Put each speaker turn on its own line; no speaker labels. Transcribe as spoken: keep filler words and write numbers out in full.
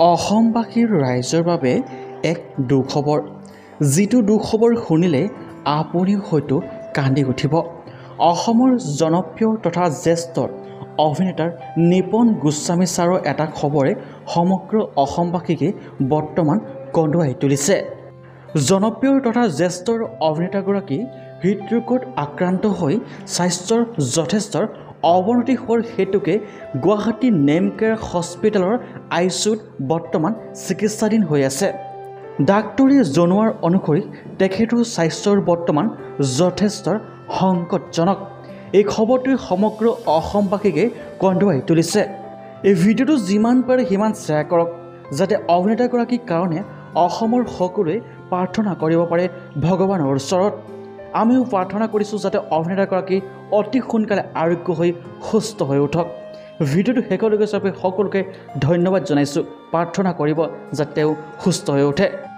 অসমবাসীৰ ৰাইজৰ বাবে এক দুখবৰ যিটো দুখবৰ শুনিলে আপুনি হয়তো কান্দি উঠিব। অসমৰ জনপ্ৰিয় তথা জ্যেষ্ঠ অভিনেতাৰ নিপন গোস্বামী ছাৰৰ এটা খবৰে সমগ্ৰ অসমবাসীকে বৰ্তমান কন্দুৱাই তুলিছে। জনপ্ৰিয় তথা জ্যেষ্ঠ অভিনেতাগৰাকী হৃদৰোগত আক্ৰান্ত হৈ স্বাস্থ্যৰ যথেষ্ট অৱনতি হোৱাৰ হেতুকে গুৱাহাটী নেমকেয়াৰ হস্পিটেলৰ আই চি ইউত বৰ্তমান চিকিৎসাধীন হৈ আছে। ডাক্তৰে জনোৱাৰ অনুসৰি তেখেতৰ স্বাস্থ্যৰ বৰ্তমান যথেষ্ট সংকটজনক। এই খবৰটোৱে সমগ্ৰ অসমবাসীকে কন্দুৱাই তুলিছে। এই ভিডিঅ'টো যিমান পাৰে সিমান শ্বেয়াৰ কৰক, যাতে অভিনেতাগৰাকীৰ কাৰণে অসমৰ সকলোৱে প্ৰাৰ্থনা কৰিব পাৰে ভগৱানৰ ওচৰত। আমিও প্ৰাৰ্থনা কৰিছোঁ যাতে অভিনেতাগৰাকী অতি সোনকালে আৰোগ্য হৈ সুস্থ হৈ উঠক। ভিডিঅ'টো শেষলৈকে চবে সকলোকে ধন্যবাদ জনাইছোঁ। প্ৰাৰ্থনা কৰিব যাতে তেওঁ সুস্থ হৈ উঠে।